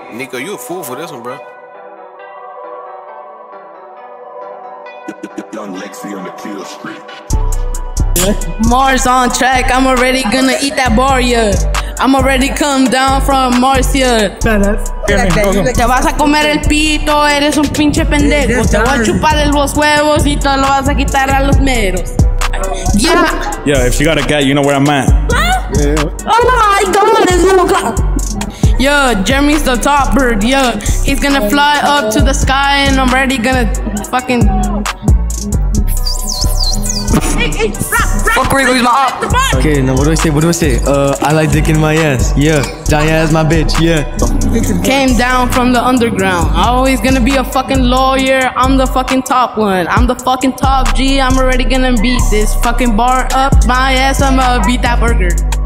Nico, you a fool for this one, bro. Young Lexi on the kill street. Mars on track, I'm already gonna eat that bar, yeah. I'm already come down from Mars, yeah. Te vas a comer el pito, eres un pinche pendejo. Te voy a chupar los huevos y te lo vas a quitar a los meros. Yeah. Yo, if she got a cat, you know where I'm at. Yeah. Oh my God, it's 1 o'clock. Yeah, Jeremy's the top bird, yeah. He's gonna fly up to the sky and I'm already gonna fucking... Fuck Rigo, he's my op. Okay, now what do I say? I like dick in my ass, yeah. Johnny ass my bitch, yeah. Came down from the underground. Always gonna be a fucking lawyer. I'm the fucking top one. I'm the fucking top G. I'm already gonna beat this fucking bar up my ass. I'ma beat that burger.